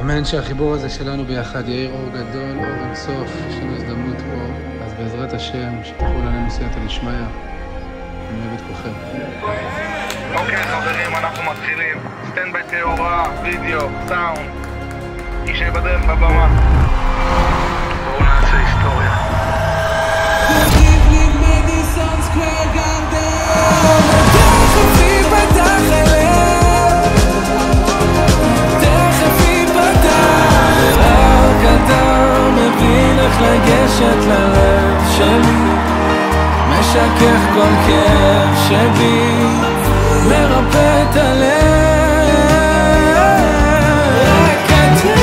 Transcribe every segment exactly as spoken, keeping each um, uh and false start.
אמן שהחיבור הזה שלנו ביחד יאיר אור גדול, אור אינסוף, יש לנו הזדמנות פה, אז בעזרת השם, שתחול עלינו סייעתא דשמיא. אני אוהב את כולכם. אוקיי חברים, אנחנו מתחילים. סטנד ביי תאורה, וידאו, סאונד. איש בדרך לבמה. בואו נעשה היסטוריה. לגשת ללב שלי, משכך כל כאב שבי, מרפא את הלב. רק אתה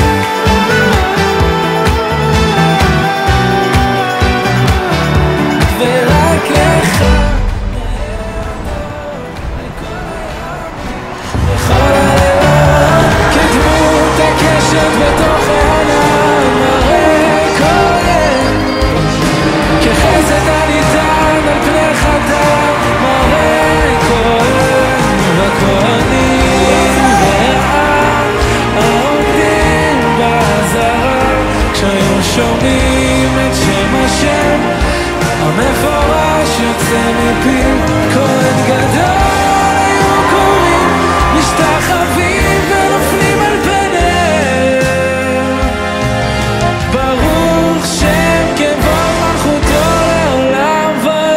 ורק לך בכל הלילות, כדמות הקשת בתוך העולם, כחסד הניתן על פני חטא, מראה כהן וכהנים והעם העומדים בעזרה, כשהיו שומעים את שם השם המפורש יוצא מפי, כהן גדול היו קוראים, משתחווים ונופלים על פניהם. ברוך שם כבוד מלכותו לעולם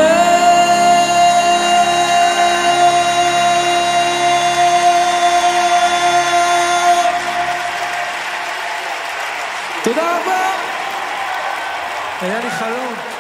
ועד. תודה רבה, היה לי חלום.